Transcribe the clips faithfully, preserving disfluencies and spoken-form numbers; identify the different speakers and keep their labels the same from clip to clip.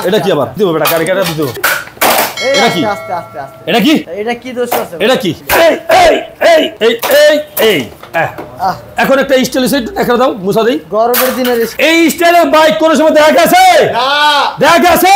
Speaker 1: এটা কি আবার দিব বেটা গাড়ি কাটা দিব এটা কি
Speaker 2: আস্তে আস্তে আস্তে
Speaker 1: এটা কি
Speaker 2: এটা কি দোষ আছে
Speaker 1: এটা কি এই এই এই এই এই এই এখন একটা স্টাইলিশ একটু দেখা দাও মুসা দেই
Speaker 2: গরমের দিনের
Speaker 1: এই স্টাইলের বাইক কোন সময় দেখা গেছে
Speaker 2: না
Speaker 1: দেখা গেছে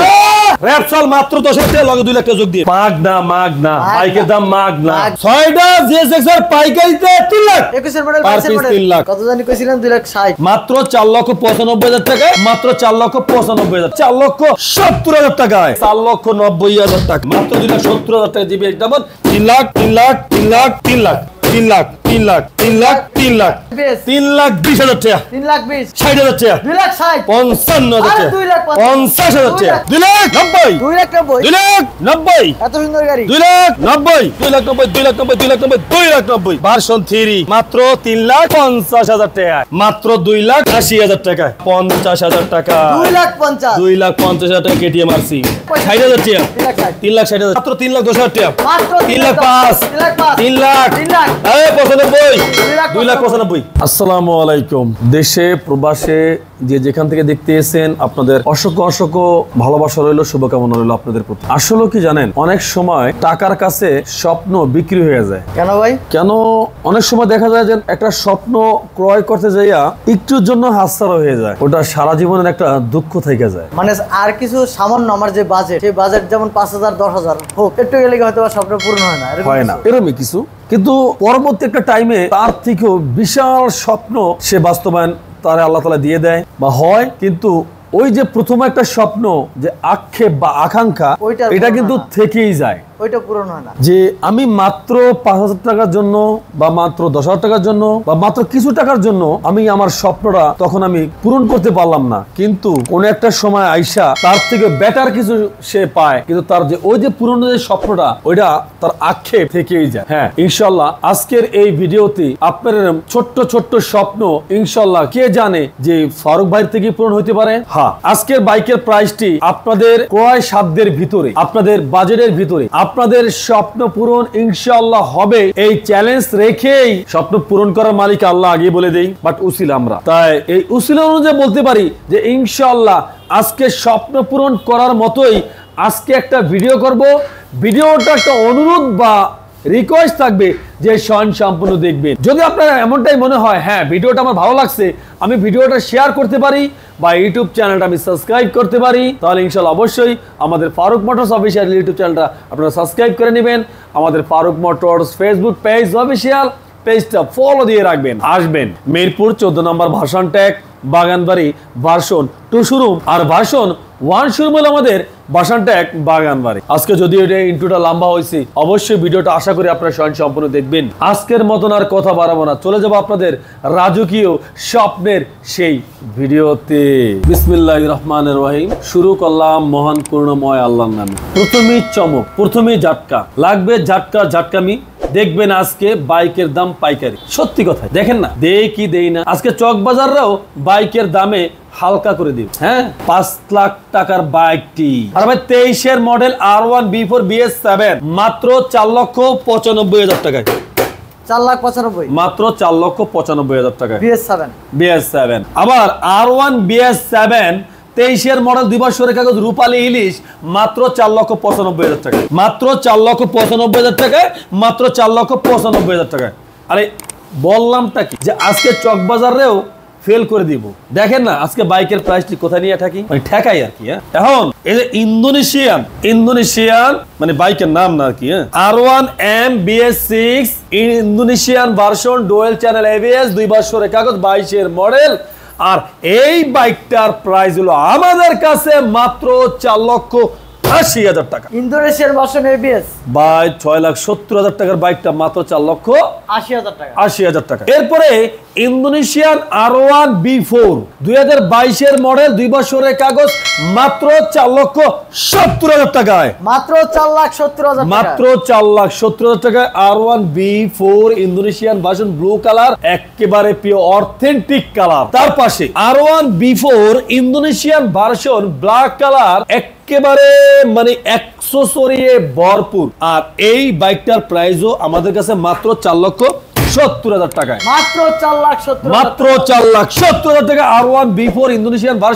Speaker 1: র্যাপসল মাত্র দশ হাজার টাকা লগে দুই লাখ টাকা যোগ দিয়ে মাগ না মাগ না বাইকের দাম মাগ না ছয়টা জিএসএক্স পাইকারিতে তিন লাখ
Speaker 2: একুশ এর মডেল
Speaker 1: পার পিস তিন লাখ
Speaker 2: কত জানি কইছিলেন দুই লাখ ষাট
Speaker 1: মাত্র চার লক্ষ পঁচানব্বই হাজার টাকা মাত্র চার লক্ষ পঁচানব্বই হাজার চার লক্ষ সত্তর হাজার টাকায় চার লক্ষ নব্বই হাজার টাকা মাত্র দুই লাখ সত্তর হাজার টাকা জিবি একদম তিন লাখ তিন লাখ তিন লাখ তিন লাখ তিন লাখ তিন লাখ তিন লাখ তিন লাখ তিন লাখ বিশ হাজার টাকা
Speaker 2: তিন লাখ বিশ
Speaker 1: ষাট হাজার টাকা
Speaker 2: দুই লাখ ষাট
Speaker 1: পঞ্চান্ন হাজার টাকা
Speaker 2: দুই লাখ
Speaker 1: পঞ্চাশ হাজার টাকা দুই লাখ নব্বই
Speaker 2: দুই লাখ নব্বই
Speaker 1: দুই লাখ নব্বই
Speaker 2: এত সুন্দর গাড়ি
Speaker 1: দুই লাখ নব্বই দুই লাখ নব্বই দুই লাখ নব্বই দুই লাখ নব্বই দুই লাখ নব্বই ভার্সন থ্রি মাত্র তিন লাখ পঞ্চাশ হাজার টাকা মাত্র দুই লাখ আশি হাজার টাকা পঞ্চাশ হাজার টাকা
Speaker 2: দুই লাখ পঞ্চাশ
Speaker 1: দুই লাখ পঞ্চাশ হাজার টাকা কেটিএম আরসি ষাট হাজার টাকা তিন লাখ ষাট হাজার মাত্র তিন লাখ দশ হাজার টাকা
Speaker 2: মাত্র
Speaker 1: তিন লাখ পাঁচ তিন লাখ
Speaker 2: তিন লাখ
Speaker 1: পঁচানব্বই দুই লাখ পঁচানব্বই আসসালামু আলাইকুম দেশে প্রবাসে যে যেখান থেকে দেখতে এসেছেন আপনাদের অসংখ্য অসংখ্য ভালোবাসা রইল শুভকামনা রইল আপনাদের প্রতি আসলে কি জানেন অনেক সময় টাকার কাছে স্বপ্ন বিক্রি হয়ে যায়
Speaker 2: কেন ভাই
Speaker 1: কেন অনেক সময় দেখা যায় যে একটা স্বপ্ন ক্রয় করতে যাইয়া একটুর জন্য হাতছাড়া হয়ে যায় ওটা সারা জীবনের একটা দুঃখ থেকে যায়
Speaker 2: মানে আর কিছু সামান্য আমার যে বাজেট সেই বাজেট যেমন পাঁচ হাজার দশ হাজার হোক একটু গেলে হয়তো স্বপ্ন পূর্ণ হয় না
Speaker 1: হয় না এরকমই কিছু কিন্তু পরবর্তী একটা টাইমে তার থেকেও বিশাল স্বপ্ন সে বাস্তবায়ন তারা আল্লাহ তাআলা দিয়ে দেয় বা হয় কিন্তু ওই যে প্রথম একটা স্বপ্ন যে আক্ষেপ বা আকাঙ্ক্ষা এটা কিন্তু থেকেই যায়
Speaker 2: ওইটা পূরণ হয় না
Speaker 1: যে আমি মাত্র পাঁচ হাজার টাকার জন্য বা মাত্র দশ হাজার টাকার জন্য বা মাত্র কিছু টাকার জন্য আমি আমার স্বপ্নটা তখন আমি পূরণ করতে পারলাম না কিন্তু কোন একটা সময় আইসা তার থেকে বেটার কিছু সে পায় কিন্তু তার যে ওই যে পুরনো যে স্বপ্নটা ওইটা তার আক্ষেপ থেকেই যায় হ্যাঁ ইনশাল্লাহ আজকের এই ভিডিওতে আপনার ছোট্ট ছোট্ট স্বপ্ন ইনশাল্লাহ কে জানে যে ফারুক ভাইয়ের থেকে পূরণ হতে পারে হ্যাঁ আজকের বাইকের প্রাইসটি আপনাদের ক্রয় সাধ্যের ভিতরে আপনাদের বাজেটের ভিতরে আপনাদের স্বপ্ন পূরণ ইনশাআল্লাহ হবে এই চ্যালেঞ্জ রেখেই স্বপ্ন পূরণ করার মালিক আল্লাহ আগে বলে দেই বাট উসিলা আমরা তাই এই উসিলা অনুযায়ী বলতে পারি যে ইনশাআল্লাহ আজকে স্বপ্ন পূরণ করার মতোই আজকে একটা ভিডিও করব ভিডিওটা একটা অনুরোধ বা রিকোয়েস্ট থাকবে যে স্বয়ং সম্পূর্ণ দেখবেন যদি আপনারা এমনটাই মনে হয় হ্যাঁ ভিডিওটা আমার ভালো লাগছে আমি ভিডিওটা শেয়ার করতে পারি বা ইউটিউব চ্যানেলটা আমি সাবস্ক্রাইব করতে পারি তাহলে ইনশাআল্লাহ অবশ্যই আমাদের ফারুক মোটরস অফিসিয়াল ইউটিউব চ্যানেলটা আপনারা সাবস্ক্রাইব করে নেবেন আমাদের Faruk motors Facebook page official পেজটা ফলো দিয়ে রাখবেন আসবেন মিরপুর চোদ্দ নম্বর version tag বাগানবাড়ি version two showroom আর ভার্সন ওয়ান শোরুম হলো আমাদের ভার্সন ট্যাগ বাগানবাড়ি আজকে যদি এটা ইন্ট্রোটা লম্বা হয়েছে অবশ্যই ভিডিওটা আশা করি আপনারা স্বয়ং সম্পূর্ণ দেখবেন আজকের মতন আর কথা বাড়াবো না চলে যাবো আপনাদের রাজকীয় স্বপ্নের সেই ভিডিওতে বিসমিল্লাহির রহমানির রহিম শুরু করলাম মহান করুণাময় আল্লাহর নামে প্রথমেই চমক প্রথমেই ঝাটকা লাগবে ঝাটকা ঝাটকামি দেখবেন আজকে বাইকের দাম পাইকারি সত্যি কথা দেখেন না দেই কি দেই না আজকে চকবাজাররাও বাইকের দামে হালকা করে দিব হ্যাঁ পাঁচ লাখ টাকার বাইকটি আর ভাই তেইশের মডেল আর one B four B S seven মাত্র চার লক্ষ পঁচানব্বই হাজার টাকায়
Speaker 2: চার লাখ পঁচানব্বই
Speaker 1: মাত্র চার লক্ষ পঁচানব্বই হাজার টাকায়
Speaker 2: B S seven
Speaker 1: B S seven আবার R one B S seven তেইশের মডেল দুই বছরের কাগজ রূপালী ইলিশ মাত্র চার লক্ষ পঁচানব্বই হাজার টাকায় মাত্র চার লক্ষ পঁচানব্বই হাজার টাকায় মাত্র চার লক্ষ পঁচানব্বই হাজার টাকায় আরে বললামটা কি যে আজকে চকবাজারেও ফেল করে দিব দেখেন না আজকে বাইকের প্রাইসটি কোথায় নিয়ে থাকি মানে ঠেকাই আর কি হ্যাঁ এখন এই যে ইন্দোনেশিয়ান ইন্দোনেশিয়ান মানে বাইকের নাম না আর কি হ্যাঁ R one M B S six Indonesian version dual channel ABS দুই বছরের কাগজ বাইশের মডেল আর এই বাইকটার প্রাইস হলো আমাদের কাছে মাত্র চার লক্ষ আশি হাজার টাকা
Speaker 2: ইন্দোনেশিয়ার ভার্সন এবিএস
Speaker 1: বাই ছয় লাখ সত্তর হাজার টাকার বাইকটা মাত্র চার লক্ষ
Speaker 2: আশি হাজার টাকা
Speaker 1: আশি হাজার টাকা এরপরে ইন্দোনেশিয়ান আর ওয়ান বি ফোর দুই হাজার বাইশের মডেল দুই বছরের কাগজ মাত্র চার লক্ষ সত্তর হাজার টাকায়
Speaker 2: মাত্র চার লাখ সত্তর হাজার
Speaker 1: মাত্র চার লাখ সত্তর হাজার টাকায় R one B four Indonesian version blue colour একেবারে পিওর অথেন্টিক কালার তার পাশে R one B four Indonesian version black colour একেবারে মানে একশো সরিয়ে ভরপুর আর এই বাইকটার প্রাইসও আমাদের কাছে মাত্র চার লক্ষ সত্তর হাজার টাকায়
Speaker 2: মাত্র চার লাখ সত্তর
Speaker 1: মাত্র চার লাখ সত্তর হাজার টাকা আর one B four Indonesian version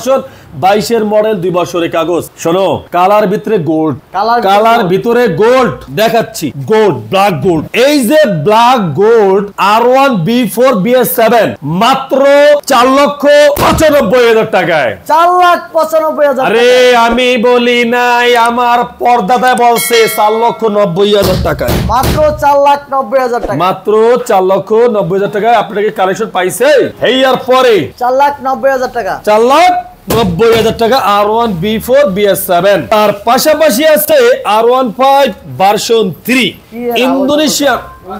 Speaker 1: বাইশের মডেল দুই বছরের কাগজ। শোনো, কালার ভিতরে গোল্ড,
Speaker 2: কালার
Speaker 1: কালার ভিতরে গোল্ড দেখাচ্ছি, গোল্ড, ব্ল্যাক গোল্ড। এই যে black gold R one B four B S seven মাত্র চার লক্ষ পঁচানব্বই হাজার টাকায়।
Speaker 2: চার লাখ পঁচানব্বই হাজার।
Speaker 1: আরে আমি বলি নাই, আমার পর্দাটা বলছে চার লক্ষ নব্বই হাজার টাকায়।
Speaker 2: মাত্র চার লাখ নব্বই হাজার টাকা।
Speaker 1: মাত্র চার লক্ষ নব্বই হাজার টাকায় আপনাকে কালেকশন পাইছে। এই আর পরে
Speaker 2: চার লাখ নব্বই হাজার টাকা।
Speaker 1: চার লাখ নব্বই হাজার টাকা আর one B four B S seven. তার পাশাপাশি আছে R one five version three Indonesia.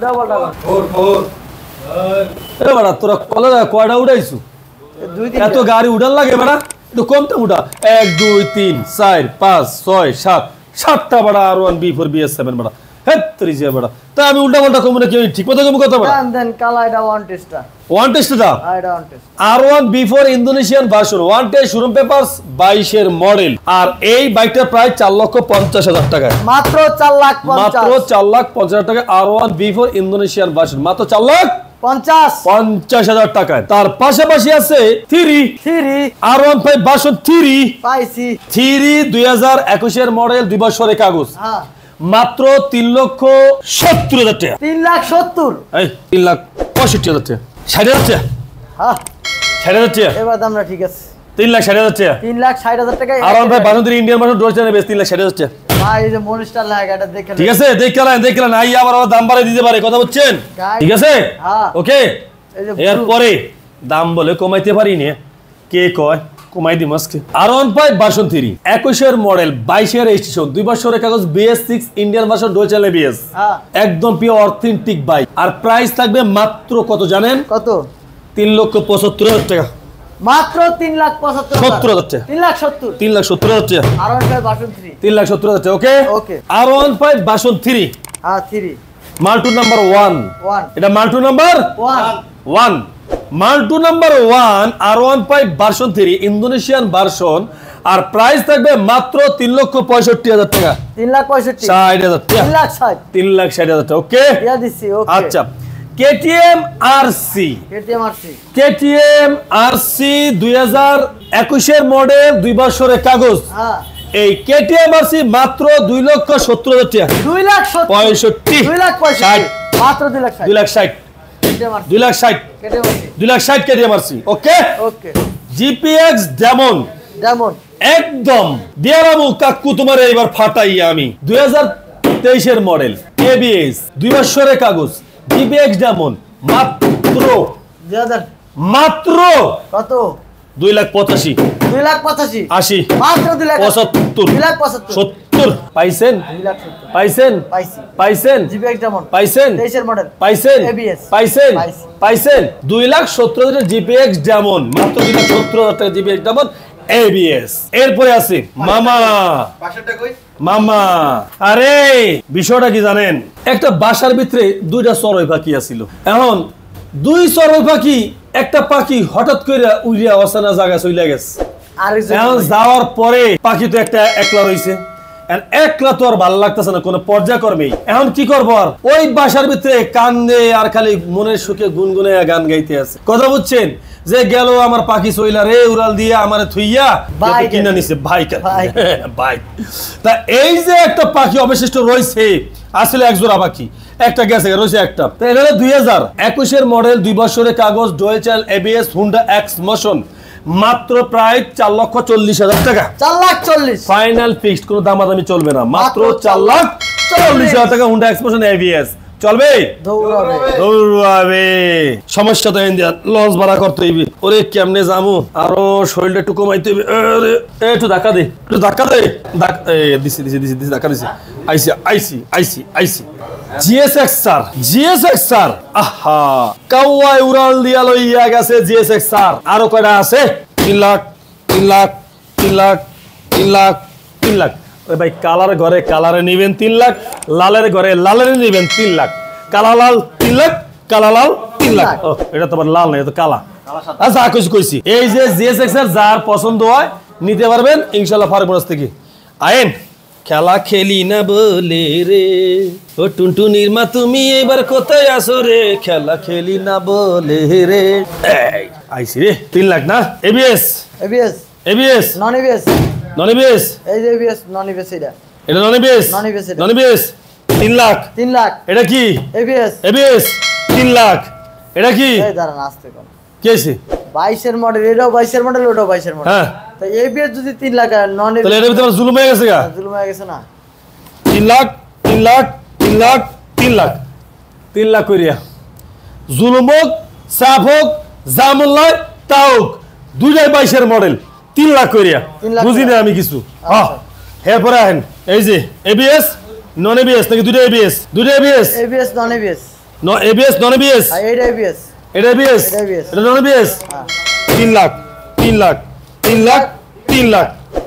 Speaker 1: তোরা কলেজে কয়টা উঠাইছু? এত গাড়ি উঠান লাগে বেড়া, একটু কমতে উঠা। এক দুই তিন চার পাঁচ ছয় সাত সাতটা বেড়া R one B four B S seven বেড়া। হ্যাঁ বেড়া, তা আমি উল্টা পাল্টা কমু না, কি ঠিক মতো কমু কথা বেড়া। ওয়ান টেস্ট দাও আর one B four Indonesian version, one test showroom papers, বাইশের মডেল। আর এই বাইকটা প্রায় চার লক্ষ পঞ্চাশ হাজার টাকায়।
Speaker 2: মাত্র চার লাখ
Speaker 1: মাত্র চার লাখ পঞ্চাশ হাজার টাকা আর one B four Indonesian version, মাত্র চার লাখ
Speaker 2: পঞ্চাশ
Speaker 1: পঞ্চাশ হাজার টাকায়। তার পাশাপাশি আছে three
Speaker 2: three
Speaker 1: R one five version three
Speaker 2: পাইছি।
Speaker 1: থ্রি দুই হাজার একুশের মডেল, দুই বছরের কাগজ,
Speaker 2: হ্যাঁ
Speaker 1: মাত্র তিন লক্ষ সত্তর হাজার টাকা।
Speaker 2: তিন লাখ সত্তর।
Speaker 1: এই তিন লাখ পঁয়ষট্টি হাজার টাকা, ষাট হাজার টাকা,
Speaker 2: হ্যাঁ
Speaker 1: ষাট হাজার টাকা,
Speaker 2: এবার দামটা ঠিক আছে।
Speaker 1: তিন লাখ ষাট হাজার টাকা।
Speaker 2: তিন লাখ ষাট হাজার টাকা।
Speaker 1: আর one five version three Indian version dual channel বেশ তিন লাখ ষাট হাজার টাকা।
Speaker 2: ভাই এই যে মনিস্টার লাগাটা দেখে
Speaker 1: ঠিক আছে, দেখলেন দেখলেন, আই আবার আবার দাম বাড়িয়ে দিতে পারে, কথা বলছেন? ঠিক আছে,
Speaker 2: হ্যাঁ
Speaker 1: ওকে।
Speaker 2: এই যে
Speaker 1: এরপরে দাম বলে কমাইতে পারি না, কে কয় কমাই দিম আজকে। R one five version three একুশের মডেল, বাইশের রেজিস্ট্রেশন, দুই বছরের কাগজ, BS six Indian version dual channel ABS,
Speaker 2: হ্যাঁ
Speaker 1: একদম পিওর অথেন্টিক বাইক। আর প্রাইস থাকবে মাত্র কত জানেন?
Speaker 2: কত?
Speaker 1: তিন লক্ষ পঁচাত্তর হাজার টাকা।
Speaker 2: মাত্র তিন লাখ পঁচাত্তর
Speaker 1: সত্তর হাজার টাকা।
Speaker 2: তিন লাখ সত্তর।
Speaker 1: তিন লাখ সত্তর হাজার টাকা।
Speaker 2: আর ওয়ান ফাইভ ভার্সন থ্রি
Speaker 1: তিন লাখ সত্তর হাজার টাকা। Okay
Speaker 2: okay.
Speaker 1: আর ওয়ান ফাইভ ভার্সন থ্রি,
Speaker 2: হ্যাঁ থ্রি
Speaker 1: মাল্টু নাম্বার ওয়ান,
Speaker 2: ওয়ান
Speaker 1: এটা মাল্টু নাম্বার
Speaker 2: ওয়ান
Speaker 1: ওয়ান মাল্টু number one R one five version three Indonesian version. আর প্রাইস থাকবে মাত্র তিন লক্ষ পঁয়ষট্টি হাজার টাকা।
Speaker 2: তিন লাখ পঁয়ষট্টি।
Speaker 1: ষাট হাজার টাকা।
Speaker 2: তিন লাখ ষাট।
Speaker 1: তিন লাখ ষাট হাজার টাকা। ওকে
Speaker 2: দিয়া দিচ্ছি। ওকে
Speaker 1: আচ্ছা, KTM RC,
Speaker 2: KTM RC,
Speaker 1: KTM RC দুই হাজার একুশের মডেল, দুই বছরের কাগজ।
Speaker 2: হ্যাঁ
Speaker 1: এই কেটিএম আরসি মাত্র দুই লক্ষ সত্তর হাজার টাকা।
Speaker 2: দুই লাখ সত্তর।
Speaker 1: পঁয়ষট্টি।
Speaker 2: দুই লাখ পঁয়ষট্টি।
Speaker 1: ষাট।
Speaker 2: মাত্র দুই লাখ ষাট।
Speaker 1: দুই লাখ ষাট।
Speaker 2: কেটিএম আরসি,
Speaker 1: দুই লাখ ষাট।
Speaker 2: কেটিএম আরসি,
Speaker 1: দুই লাখ ষাট KTM RC. Okay
Speaker 2: okay.
Speaker 1: GPX Demon,
Speaker 2: যেমন
Speaker 1: একদম দিয়ারামু কাকু তোমার এইবার ফাটাইয়া আমি। দুই হাজার তেইশের মডেল, এবিএস, দুই বছরের কাগজ, জিপিএক্স ডেমন, মাত্র
Speaker 2: দুই হাজার
Speaker 1: মাত্র
Speaker 2: কত?
Speaker 1: দুই লাখ পঁচাশি।
Speaker 2: দুই লাখ পঁচাশি।
Speaker 1: আশি।
Speaker 2: মাত্র দুই লাখ
Speaker 1: পঁচাত্তর।
Speaker 2: দুই লাখ পঁচাত্তর।
Speaker 1: সত্তর। পাইছেন?
Speaker 2: দুই লাখ সত্তর।
Speaker 1: পাইছেন?
Speaker 2: পাইছি।
Speaker 1: পাইছেন?
Speaker 2: জিপিএক্স যেমন
Speaker 1: পাইছেন?
Speaker 2: তেইশের মডেল,
Speaker 1: পাইছেন?
Speaker 2: এবিএস
Speaker 1: পাইছেন?
Speaker 2: পাইছি।
Speaker 1: পাইছেন? দুই লাখ সত্তর হাজার জিপিএক্স ডেমন, মাত্র দুই লাখ সত্তর হাজার টাকা জিপিএক্স ডেমন এবিএস। এরপরে আছে মামা। মামা, আরে বিষয়টা কি জানেন? একটা বাসার ভিতরে দুইটা চড়ুই পাখি আছিল। এখন দুই চড়ুই পাখি, একটা পাখি হঠাৎ করে উড়িয়া অচেনা জায়গা চলে গেছে। এখন যাওয়ার পরে পাখি তো একটা একলা রয়েছে, একলা তো আর ভালো লাগতেছে না, কোনো পর্যায়ক্রমে। এখন কি করবো? আর ওই বাসার ভিতরে কান্দে আর খালি মনের সুখে গুনগুনে গান গাইতে আছে, কথা বুঝছেন? যে গেল আমার পাখি চইলা রে উড়াল দিয়ে আমার থুইয়া কিনা নিছে বাইক বাইক। তা এই যে একটা পাখি অবশিষ্ট রয়েছে, আসলে এক জোড়া পাখি, একটা গেছে রয়েছে একটা। তো এটা হলো দুই হাজার একুশের মডেল, দুই বছরের কাগজ, dual channel ABS, Honda X motion, মাত্র প্রায় চার লক্ষ চল্লিশ হাজার টাকা।
Speaker 2: চার লাখ চল্লিশ
Speaker 1: ফাইনাল ফিক্সড, কোনো দামাদামি চলবে না, মাত্র চার লাখ চল্লিশ হাজার টাকা হুন্ডা এক্স মোশন এবিএস। চলবে?
Speaker 2: দৌড়াবে
Speaker 1: দৌড়াবে। সমস্যা তো লস ভাড়া করতে হইবে। ওরে কেমনে যামু? আরো শরীরটা একটু কমাইতে হইবে। একটু ধাক্কা দে, একটু ধাক্কা দে। দিছি দিছি দিছি দিছি ধাক্কা দিছি। আইসি আইসি আইসি আইসি জিএসএক্স স্যার, জিএসএক্স স্যার, আহা কাওয়াই উড়াল দিয়া লইয়া গেছে জিএসএক্স স্যার। আরো কয়টা আছে? তিন লাখ, তিন লাখ, তিন লাখ, তিন লাখ, তিন লাখ। ভাই কালার ঘরে কালারে নিবেন তিন লাখ, লালের ঘরে লালের নিবেন তিন লাখ। কালা লাল তিন লাখ, কালা লাল তিন লাখ। ও এটা তো লাল না, এটা কালা। আচ্ছা কিছু কইছি, এই যে জিএসএক্স এর যার পছন্দ হয় নিতে পারবেন ইনশাআল্লাহ ফার্মোস থেকে। আইন খেলা খেলি না বলে রে ও টুনটুনির মা তুমি এবার কোথায় আসো রে, খেলা খেলি না বলে রে। এই আইছি রে। তিন লাখ না ABS,
Speaker 2: ABS
Speaker 1: ABS
Speaker 2: non ABS
Speaker 1: non ABS
Speaker 2: এই যে এবিএস নন এবিএস এটা
Speaker 1: এটা নন এবিএস
Speaker 2: নন এবিএস এটা
Speaker 1: নন এবিএস তিন লাখ
Speaker 2: তিন লাখ
Speaker 1: এটা কি
Speaker 2: এবিএস
Speaker 1: এবিএস তিন লাখ এটা কি
Speaker 2: এই দাঁড়ান আসতে কোন
Speaker 1: কি আছে
Speaker 2: বাইশ এর মডেল এটাও বাইশ এর মডেল ওটাও বাইশ এর মডেল
Speaker 1: হ্যাঁ
Speaker 2: তো এবিএস যদি তিন লাখ আর নন
Speaker 1: তাহলে
Speaker 2: এবিএস
Speaker 1: এর ভিতরে জুলুম হয়ে গেছে গা
Speaker 2: জুলুম হয়ে গেছে না
Speaker 1: তিন লাখ তিন লাখ তিন লাখ তিন লাখ তিন লাখ করিয়া জুলুম হোক সাফ হোক জামুল্লাহ তাওক দুইটাই বাইশের মডেল তিন লাখ করিয়া
Speaker 2: তিন লাখ
Speaker 1: বুঝি না আমি কিছু হ্যাঁ এরপরে আহেন এই যে এবিএস নন এবিএস নাকি দুইটা এবিএস দুইটা ABS
Speaker 2: ABS non ABS
Speaker 1: ABS non ABS
Speaker 2: আর এটা এবিএস
Speaker 1: এটা এবিএস
Speaker 2: এটা ABS
Speaker 1: এটা নন এবিএস
Speaker 2: হ্যাঁ
Speaker 1: তিন লাখ তিন লাখ তিন লাখ তিন লাখ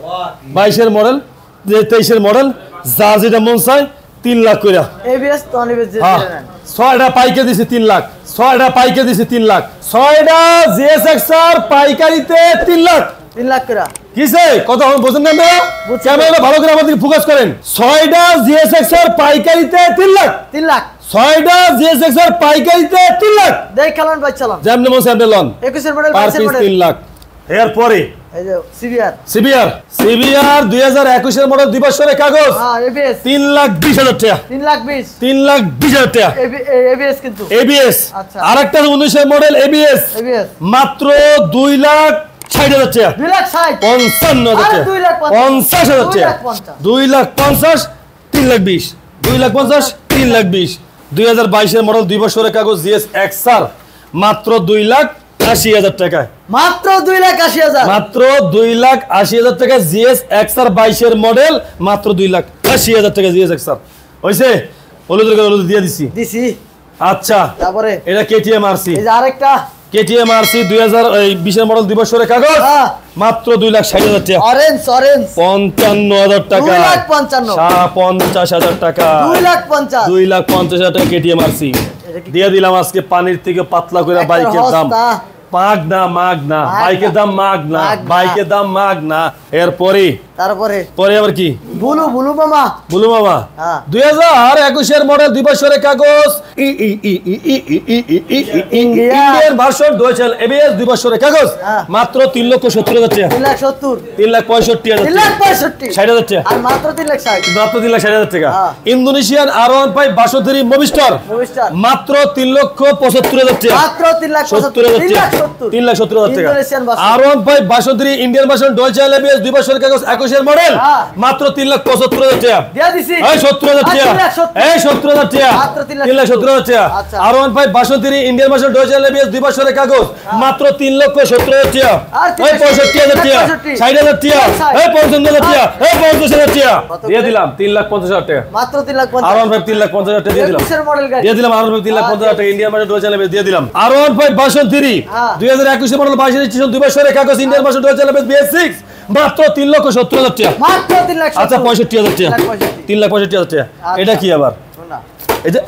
Speaker 1: বাইশের মডেল যে তেইশের মডেল যা যেটা মন চায় তিন লাখ কইরা
Speaker 2: এবিএস নন এবিএস যে
Speaker 1: হ্যাঁ
Speaker 2: নেন
Speaker 1: ছয়টা পাইকে দিছি তিন লাখ ছয়টা পাইকে দিছি তিন লাখ ছয়টা জিএসএক্স আর পাইকারিতে তিন লাখ
Speaker 2: তিন লাখ করে
Speaker 1: কিসে কথা বোঝেন না আপনারা
Speaker 2: বুঝছি।
Speaker 1: ক্যামেরা ভালো করে আমাদের ফোকাস করেন ছয়টা জিএসএক্স আর পাইকারিতে তিন লাখ
Speaker 2: তিন লাখ
Speaker 1: ছয়টা জিএসএক্স আর পাইকারিতে তিন লাখ
Speaker 2: দেখ খেলান ভাই চালান
Speaker 1: যেমন মন চায় লন
Speaker 2: একুশ এর মডেল
Speaker 1: পার
Speaker 2: বাইশ এর
Speaker 1: পিস
Speaker 2: মডেল
Speaker 1: তিন লাখ এরপরে
Speaker 2: এই যে সিবিআর
Speaker 1: সিবিআর সিবিআর দুই হাজার একুশের মডেল দুই বছরের কাগজ
Speaker 2: হ্যাঁ এবিএস
Speaker 1: তিন লাখ বিশ হাজার টাকা
Speaker 2: তিন লাখ বিশ
Speaker 1: তিন লাখ বিশ হাজার টাকা
Speaker 2: এবিএস কিন্তু
Speaker 1: এবিএস
Speaker 2: আচ্ছা।
Speaker 1: আর একটা উনিশের মডেল এবিএস
Speaker 2: এবিএস
Speaker 1: মাত্র দুই লাখ ষাট হাজার টাকা
Speaker 2: দুই লাখ ষাট
Speaker 1: পঞ্চান্ন হাজার
Speaker 2: আরে
Speaker 1: টাকা
Speaker 2: দুই লাখ পঞ্চাশ।
Speaker 1: পঞ্চাশ হাজার
Speaker 2: দুই
Speaker 1: টাকা
Speaker 2: লাখ পঞ্চাশ।
Speaker 1: দুই লাখ পঞ্চাশ তিন লাখ বিশ দুই লাখ পঞ্চাশ তিন লাখ বিশ দুই হাজার বাইশের মডেল দুই বছরের কাগজ জিএস এক্সার মাত্র দুই লাখ আশি হাজার টাকায়
Speaker 2: মাত্র দুই লাখ আশি হাজার
Speaker 1: মাত্র দুই লাখ আশি হাজার টাকা জিএস এক্সার বাইশের মডেল মাত্র দুই লাখ আশি হাজার টাকা জিএস এক্সার হয়েছে হলুদের হলুদ দিয়ে দিছি
Speaker 2: দিছি
Speaker 1: আচ্ছা
Speaker 2: তারপরে
Speaker 1: এটা কেটিএম আরসি
Speaker 2: এই যে আরেকটা
Speaker 1: কেটিএম আরসি দুই হাজার বিশের মডেল দুই বছরের কাগজ
Speaker 2: হ্যাঁ
Speaker 1: মাত্র দুই লাখ ষাট হাজার টাকা
Speaker 2: অরেঞ্জ অরেঞ্জ
Speaker 1: পঞ্চান্ন হাজার টাকা
Speaker 2: দুই লাখ পঞ্চান্ন
Speaker 1: সা- পঞ্চাশ হাজার টাকা
Speaker 2: দুই লাখ পঞ্চাশ
Speaker 1: দুই লাখ পঞ্চাশ হাজার টাকা কেটিএম আরসি
Speaker 2: এটা কি-
Speaker 1: দিয়ে দিলাম আজকে পানির থেকে পাতলা করে
Speaker 2: একটা
Speaker 1: বাইকের দাম
Speaker 2: হস্তা।
Speaker 1: মাগ না মাগ না
Speaker 2: মাগ
Speaker 1: বাইকের
Speaker 2: না।
Speaker 1: দাম মাগ না
Speaker 2: মাগ না।
Speaker 1: বাইকের দাম মাগ না এরপরে
Speaker 2: তারপরে
Speaker 1: পরে আবার কি
Speaker 2: বুলু বুলু মামা
Speaker 1: বলু মামা
Speaker 2: হ্যাঁ।
Speaker 1: দুই হাজার একুশের মডেল দুই বছরের কাগজ ই- ই- ই- ই- ই- ই- ই- ই- ই- ই- ই- ইন্ডিয়ান ভার্সন ডুয়েল এবিএস দুই বছরের কাগজ
Speaker 2: হ্যাঁ।
Speaker 1: মাত্র তিন লক্ষ সত্তর হাজার টাকা
Speaker 2: তিন লাখ সত্তর
Speaker 1: তিন লাখ পঁয়ষট্টি হাজার
Speaker 2: তিন
Speaker 1: টাকা
Speaker 2: লাখ পঁয়ষট্টি
Speaker 1: ষাট হাজার টাকা
Speaker 2: আর মাত্র তিন লাখ ষাট
Speaker 1: মাত্র তিন লাখ ষাট হাজার টাকা
Speaker 2: হ্যাঁ।
Speaker 1: ইন্দোনেশিয়ান আর ওয়ান ফাইভ বাষট্টি মুভিস্টার
Speaker 2: মুভিস্টার
Speaker 1: মাত্র তিন লক্ষ পঁচাত্তর হাজার টাকা
Speaker 2: মাত্র তিন লাখ
Speaker 1: সত্তর হাজার
Speaker 2: তিন লাখ
Speaker 1: টাকা
Speaker 2: সত্তর
Speaker 1: তিন লাখ সত্তর হাজার টাকা
Speaker 2: ইন্দোনেশিয়ান বাস
Speaker 1: আর ওয়ান ফাইভ বাষট্টি ইন্ডিয়ান ভার্সন ডুয়েল এবিএস দুই বছরের কাগজ একুশের মডেল
Speaker 2: হ্যাঁ।
Speaker 1: মাত্র তিন লাখ পঁচাত্তর হাজার টাকা
Speaker 2: দিয়া দিছি
Speaker 1: এই সত্তর হাজার
Speaker 2: আর
Speaker 1: টাকা
Speaker 2: তিন লাখ সত্তর।
Speaker 1: এই সত্তর হাজার টাকা
Speaker 2: মাত্র তিন লাখ
Speaker 1: তিন লাখ সত্তর হাজার টাকা
Speaker 2: আচ্ছা।
Speaker 1: আর ওয়ান ফাইভ বাষট্টি ইন্ডিয়ান ভার্সন ডুয়েল এবিএস দুই বছরের কাগজ মাত্র তিন লক্ষ সত্তর হাজার টাকা
Speaker 2: আর তিন
Speaker 1: এই
Speaker 2: লাখ
Speaker 1: পঁয়ষট্টি হাজার টাকা
Speaker 2: পঁয়ষট্টি।
Speaker 1: ষাট হাজার টাকা
Speaker 2: ষাট।
Speaker 1: এই পঞ্চান্ন হাজার টাকা এই পঞ্চাশ হাজার টাকা
Speaker 2: কত
Speaker 1: দিয়ে
Speaker 2: করে?
Speaker 1: দিলাম তিন লাখ পঞ্চাশ হাজার টাকা
Speaker 2: মাত্র তিন লাখ
Speaker 1: আর
Speaker 2: পঞ্চাশ
Speaker 1: ওয়ান ফাইভ তিন লাখ পঞ্চাশ হাজার টাকা দিয়ে দিলাম
Speaker 2: একুশের মডেল গাড়ি
Speaker 1: দিয়ে দিলাম আর ওয়ান ফাইভ তিন লাখ পঞ্চাশ হাজার টাকা ইন্ডিয়ান ভার্সন ডুয়েল এবিএস দিয়ে দিলাম আর ওয়ান ফাইভ ভার্সন থ্রি
Speaker 2: হ্যাঁ।
Speaker 1: দুই হাজার একুশের মডেল বাইশ রেজিস্ট্রেশন দুই বছরের কাগজ Indian version dual ABS BS six মাত্র তিন লক্ষ সত্তর হাজার টাকা
Speaker 2: মাত্র তিন লাখ
Speaker 1: আচ্ছা
Speaker 2: সত্তর।
Speaker 1: পঁয়ষট্টি হাজার টাকা
Speaker 2: তিন লাখ পঁয়ষট্টি।
Speaker 1: তিন লাখ পঁয়ষট্টি হাজার টাকা
Speaker 2: আচ্ছা।
Speaker 1: এটা কি আবার
Speaker 2: শোনা।
Speaker 1: এই যে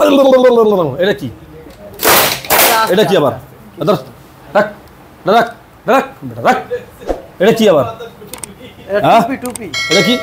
Speaker 1: এটা কি
Speaker 2: আচ্ছা,
Speaker 1: এটা কি আবার ধর, রাখ রাখ রাখ রাখ এটা কি আবার
Speaker 2: এটা
Speaker 1: হ্যাঁ?
Speaker 2: টুপি টুপি
Speaker 1: এটা কি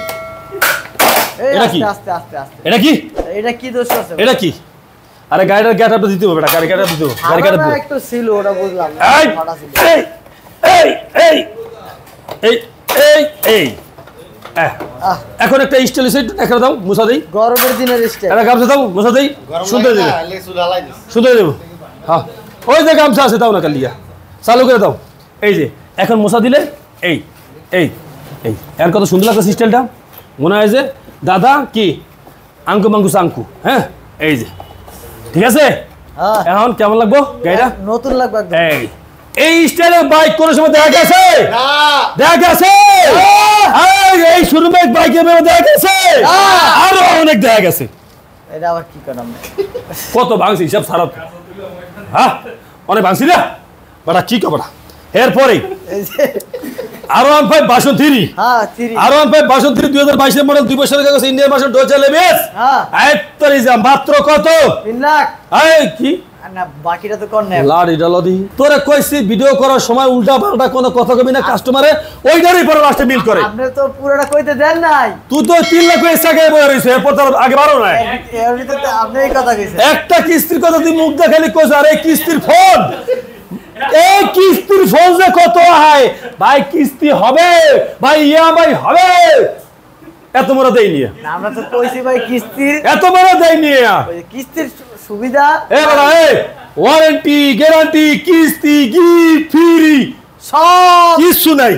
Speaker 2: এই
Speaker 1: এটা কি?
Speaker 2: আস্তে আস্তে আস্তে আস্তে
Speaker 1: এটা কি
Speaker 2: এটা কি দোষ আছে
Speaker 1: এটা কি আরে গাড়িটার গ্যাট আপনি দিতে হবে এটা গাড়ি গ্যাট দিতে হবে গাড়ি গ্যাট
Speaker 2: আমার একটু ছিল ওটা বুঝলাম না,
Speaker 1: এই
Speaker 2: ফাটা ছিল।
Speaker 1: এই এই এই এই এই এই আহ,
Speaker 2: আহ,
Speaker 1: এখন একটা স্টাইল সেট দেখা দাও মুছা দেই
Speaker 2: গরমের দিনের স্টাইল
Speaker 1: এটা গামছা দাও মুছা দেই সুন্দর দেবে সুন্দর দেবো হ্যাঁ ওই যে গামছা আছে দাও না কালিয়া চালু করে দাও এই যে এখন মশা দিলে এই এই এই এর কত সুন্দর লাগছে সিস্টেমটা মনে হয় যে দাদা কি আঙ্কু মাঙ্কু সাঙ্কু হ্যাঁ এই যে ঠিক আছে
Speaker 2: হ্যাঁ
Speaker 1: এখন কেমন লাগবো গাড়িটা
Speaker 2: নতুন লাগবে একদম।
Speaker 1: এই এই স্টাইলের বাইক কোন সময় দেখা গেছে দেখা গেছে এই, এই শোরুমে বাইকে দেখা গেছে আরো অনেক দেখা গেছে
Speaker 2: এটা আবার কি করাম
Speaker 1: কত ভাঙছি হিসাব সারা হ্যাঁ অনেক ভাঙছি না বাটা কি কবটা এরপরে
Speaker 2: এই যে
Speaker 1: আর ওয়ান ফাইভ বাসন থ্রি
Speaker 2: হ্যাঁ তিরিশ
Speaker 1: আর ওয়ান ফাইভ বাসন থ্রি দুই হাজার বাইশের মডেল দুই বছরের কাগজ ইন্ডিয়ান বাসন ডোজাল এবিএস
Speaker 2: হ্যাঁ
Speaker 1: মাত্র কত
Speaker 2: তিন লাখ
Speaker 1: এই কি
Speaker 2: আর না বাকিটা তো কর নেই
Speaker 1: লাড়ি ডালদি তোরে কইছি ভিডিও করার সময় উল্টা পাল্টা কোনো কথা কবি না কাস্টমারে ওইটারই পরে লাস্টে মিল করে
Speaker 2: আপনি তো পুরোটা কইতে দেন নাই
Speaker 1: তুই তো তিন লাখ পয়সা গায়ে বয়ে রইছ এরপর তার আগে বাড়ো না
Speaker 2: এর ভিতরে তো আপনি এই কথা কইছেন
Speaker 1: একটা কিস্তির কথা তুই মুখ দেখালি কইছ আর এই কিস্তির ফোন এই কিস্তির ফৌজে কত হয় ভাই? কিস্তি হবে ভাই, ইএমআই হবে, এত বড় দেই নিয়ে
Speaker 2: না, আমরা তো কইছি ভাই কিস্তির
Speaker 1: এত বড় দেই নিয়ে
Speaker 2: ওই যে কিস্তির সু- সুবিধা
Speaker 1: এ বড় এ ওয়ারেন্টি গ্যারান্টি কিস্তি গিফট ফ্রি
Speaker 2: সব
Speaker 1: কিছু নাই,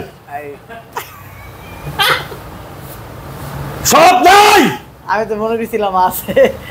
Speaker 1: সব নাই।
Speaker 2: আমি তো মনে করেছিলাম আছে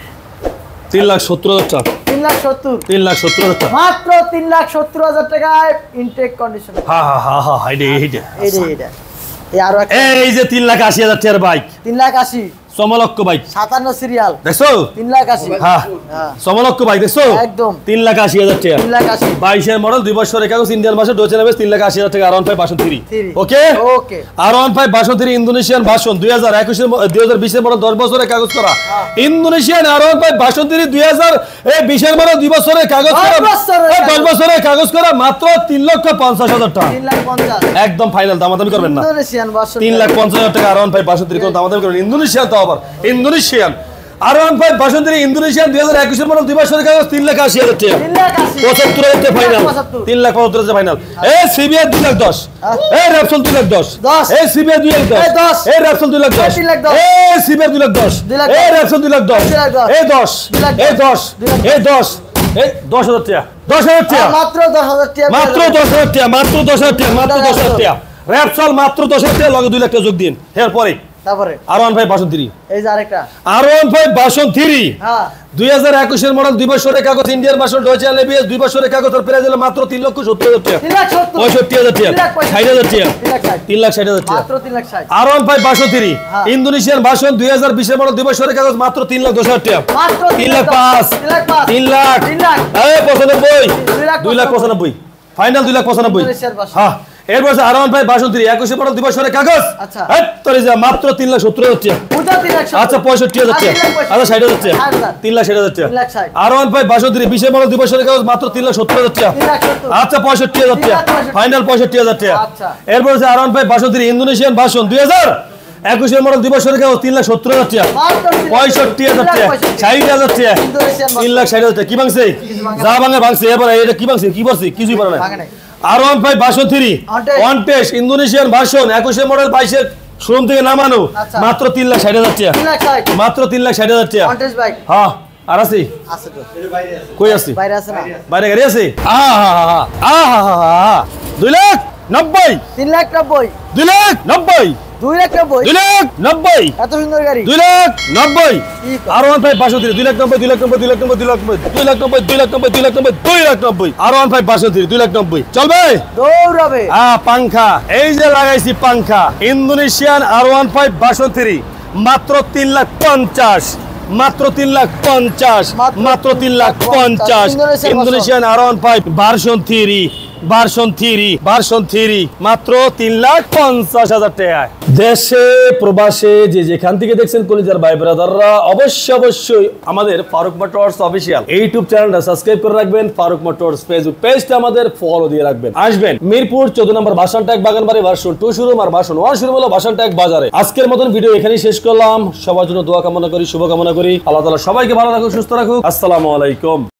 Speaker 1: তিন লাখ সত্তর হাজার টাকা,
Speaker 2: তিন লাখ সত্তর
Speaker 1: তিন লাখ সত্তর হাজার টাকা।
Speaker 2: মাত্র তিন লাখ সত্তর হাজার টাকায় ইনটেক কন্ডিশন।
Speaker 1: হা হা হা হা হাইডে এইটা
Speaker 2: এইটা এইটা এই আরো একটা
Speaker 1: এই যে তিন লাখ আশি হাজার টাকার বাইক,
Speaker 2: তিন লাখ আশি
Speaker 1: সমলক্ষ বাইক
Speaker 2: সাতান্ন সিরিয়াল
Speaker 1: দেখছো?
Speaker 2: তিন লাখ আশি
Speaker 1: হ্যাঁ
Speaker 2: হ্যাঁ
Speaker 1: সমলক্ষ বাইক দেখছো?
Speaker 2: একদম।
Speaker 1: তিন লাখ আশি হাজার টাকা,
Speaker 2: তিন লাখ আশি
Speaker 1: বাইশের মডেল, দুই বছরের কাগজ, ইন্ডিয়ান ভাষা, ডোচে নেবে, তিন লাখ আশি হাজার টাকা। আর one five version three
Speaker 2: Three।
Speaker 1: Okay
Speaker 2: okay
Speaker 1: আর one five version three Indonesian version দুই হাজার একুশের দুই হাজার বিশের মডেল, দশ বছরের কাগজ করা ইন্দোনেশিয়ান আর ওয়ান ফাইভ ভার্সন থ্রি দুই হাজার বিশের মডেল, দুই বছরের কাগজ করা,
Speaker 2: দশ বছরের
Speaker 1: এই দশ
Speaker 2: কাগজ।
Speaker 1: বছরের কাগজ করা, মাত্র তিন লক্ষ পঞ্চাশ হাজার টাকা।
Speaker 2: তিন লাখ পঞ্চাশ
Speaker 1: একদম ফাইনাল, দামাদামি করবেন না।
Speaker 2: ইন্দোনেশিয়ান ভার্সন
Speaker 1: তিন লাখ পঞ্চাশ হাজার টাকা আর ওয়ান ফাইভ ভার্সন থ্রি কোনো দামাদামি করবেন। ইন্দোনেশিয়ান তো আবার ইন্দোনেশিয়ান আর one five version three Indonesian দুই হাজার একুশের মডেল, দুই বছরের কাগজ, তিন লাখ আশি হাজার টাকা,
Speaker 2: তিন লাখ আশি
Speaker 1: পঁচাত্তর হাজার টাকা ফাইনাল, তিন লাখ পঁচাত্তর হাজার ফাইনাল। এই সিবিআই দুই লাখ দশ, এই র্যাপসল দুই লাখ দশ,
Speaker 2: দশ।
Speaker 1: এই সিবিআই দুই লাখ
Speaker 2: এই
Speaker 1: দশ,
Speaker 2: দশ।
Speaker 1: এই র্যাপসল দুই লাখ দশ,
Speaker 2: তিন লাখ দশ।
Speaker 1: এই সিবিআই দুই লাখ দশ,
Speaker 2: দুই লাখ
Speaker 1: এই
Speaker 2: দশ।
Speaker 1: র্যাপসল দুই লাখ দশ,
Speaker 2: দুই লাখ দশ।
Speaker 1: এই দশ,
Speaker 2: দুই লাখ
Speaker 1: এই দশ,
Speaker 2: দুই লাখ
Speaker 1: এই দশ, এই দশ হাজার টাকা, দশ হাজার টাকা,
Speaker 2: মাত্র দশ হাজার টাকা
Speaker 1: মাত্র দশ হাজার টাকা, মাত্র দশ হাজার টাকা, মাত্র দশ হাজার টাকা। র্যাপসল মাত্র দশ হাজার টাকা, লগে দুই লাখ টাকা যোগ দিন। এরপরে
Speaker 2: তারপরে
Speaker 1: আর ওয়ান ফাইভ ভার্সন থ্রি,
Speaker 2: এই যে আরেকটা
Speaker 1: আর ওয়ান ফাইভ ভার্সন থ্রি
Speaker 2: হ্যাঁ
Speaker 1: দুই হাজার একুশের মডেল, দুই বছরের কাগজ, ইন্ডিয়ান ভার্সন, ডয়েচে এবিএস, দুই বছরের কাগজ, আর প্রাইস হলো মাত্র তিন লক্ষ সত্তর হাজার টাকা,
Speaker 2: তিন লাখ সত্তর
Speaker 1: পঁয়ষট্টি হাজার টাকা,
Speaker 2: তিন লাখ পঁয়ষট্টি।
Speaker 1: ষাট হাজার টাকা,
Speaker 2: তিন লাখ ষাট
Speaker 1: তিন লাখ ষাট হাজার টাকা।
Speaker 2: মাত্র তিন লাখ ষাট
Speaker 1: আর ওয়ান ফাইভ ভার্সন থ্রি
Speaker 2: হ্যাঁ।
Speaker 1: ইন্দোনেশিয়ান ভার্সন দুই হাজার বিশের মডেল, দুই বছরের কাগজ, মাত্র তিন লাখ দশ হাজার টাকা,
Speaker 2: মাত্র
Speaker 1: তিন লাখ পাঁচ,
Speaker 2: তিন লাখ পাঁচ
Speaker 1: তিন লাখ,
Speaker 2: তিন লাখ
Speaker 1: এই পঁচানব্বই,
Speaker 2: দুই লাখ
Speaker 1: দুই লাখ পঁচানব্বই ফাইনাল, দুই লাখ পঁচানব্বই।
Speaker 2: ইন্দোনেশিয়ার ভার্সন।
Speaker 1: হ্যাঁ এরপর আর ওয়ান ফাইভ ভার্সন থ্রি একুশের মডেল, দুই বছরের কাগজ,
Speaker 2: আচ্ছা।
Speaker 1: এই তোর এই যে মাত্র তিন লাখ সত্তর হাজার টাকা,
Speaker 2: বুঝা তিন লাখ সত্তর।
Speaker 1: আচ্ছা পঁয়ষট্টি হাজার টাকা,
Speaker 2: তিন লাখ পঁয়ষট্টি।
Speaker 1: আচ্ছা ষাট হাজার টাকা,
Speaker 2: ষাট হাজার।
Speaker 1: তিন লাখ ষাট হাজার টাকা।
Speaker 2: তিন লাখ ষাট।
Speaker 1: আর ওয়ান ফাইভ ভার্সন থ্রি বিশের মডেল, দুই বছরের কাগজ, মাত্র তিন লাখ সত্তর হাজার টাকা,
Speaker 2: তিন লাখ সত্তর।
Speaker 1: আচ্ছা পঁয়ষট্টি হাজার
Speaker 2: তিন
Speaker 1: টাকা,
Speaker 2: লাখ পঁয়ষট্টি।
Speaker 1: ফাইনাল পঁয়ষট্টি হাজার টাকা।
Speaker 2: আচ্ছা।
Speaker 1: এরপর হচ্ছে আর one five version three Indonesian version দুই হাজার একুশের মডেল, দুই বছরের কাগজ, তিন লাখ সত্তর হাজার টাকা,
Speaker 2: মাত্র তিন লাখ
Speaker 1: পঁয়ষট্টি হাজার
Speaker 2: তিন লাখ
Speaker 1: টাকা,
Speaker 2: পঁয়ষট্টি।
Speaker 1: ষাট হাজার টাকা,
Speaker 2: ইন্দোনেশিয়ান
Speaker 1: তিন লাখ ষাট হাজার টাকা। কি ভাঙছে? যা ভাঙে ভাঙছে। এরপর এটা কি ভাঙছে? কি করছে? কিছুই পারে না।
Speaker 2: ভাঙে নাই।
Speaker 1: আর one five version three
Speaker 2: Ontes।
Speaker 1: One test Indonesian version একুশের মডেল, বাইশের শোরুম থেকে নামানো,
Speaker 2: আচ্ছা।
Speaker 1: মাত্র তিন লাখ ষাট হাজার টাকা,
Speaker 2: তিন লাখ ষাট
Speaker 1: মাত্র তিন লাখ ষাট হাজার টাকা।
Speaker 2: কন্টেস্ট বাইক
Speaker 1: হ্যাঁ আর আছে
Speaker 2: আছে তো
Speaker 1: কই আছে?
Speaker 2: বাইরে আছে না
Speaker 1: বাইরে গাড়ি আছে। আহা আহা আহা দুই লাখ নব্বই,
Speaker 2: তিন লাখ নব্বই
Speaker 1: দুই লাখ নব্বই,
Speaker 2: দুই লাখ নব্বই
Speaker 1: দুই লাখ নব্বই,
Speaker 2: এত সুন্দর গাড়ি
Speaker 1: দুই লাখ নব্বই।
Speaker 2: কি কর?
Speaker 1: আর ওয়ান ফাইভ বাষট্টি, দুই লাখ নব্বই, দুই লাখ নব্বই, দুই লাখ নব্বই, দুই লাখ নব্বই, দুই লাখ নব্বই, দুই লাখ নব্বই, দুই লাখ নব্বই, দুই লাখ নব্বই। আর ওয়ান ফাইভ বাষট্টি, দুই লাখ নব্বই চলবে।
Speaker 2: দৌড়াবে
Speaker 1: হ্যাঁ পাংখা, এই যে লাগাইছি পাংখা ইন্দোনেশিয়ান আর ওয়ান ফাইভ বাষট্টি, মাত্র তিন লাখ পঞ্চাশ, মাত্র তিন লাখ পঞ্চাশ, মাত্র তিন লাখ পঞ্চাশ। ইন্দোনেশিয়ান আর one five version three, version three, version three, মাত্র তিন লাখ পঞ্চাশ হাজার টাকায়। দেশে প্রবাসে যে যেখান থেকে দেখছেন কলিজার ভাই ব্রাদাররা, অবশ্যই অবশ্যই আমাদের ফারুক মোটরস অফিসিয়াল ইউটিউব চ্যানেলটা সাবস্ক্রাইব করে রাখবেন। ফারুক মোটরস ফেসবুক পেজটা আমাদের ফলো দিয়ে রাখবেন। আসবেন মিরপুর চোদ্দ নম্বর Bhashantek বাগানবাড়ি, version two showroom আর ভার্সন ওয়ান শোরুম হলো ভাষণ ট্যাগ বাজারে। আজকের মতন ভিডিও এখানেই শেষ করলাম। সবার জন্য দোয়া কামনা করি, শুভ কামনা করি। আল্লাহ তাআলা সবাইকে ভালো রাখুক, সুস্থ রাখুক। আসসালামু আলাইকুম।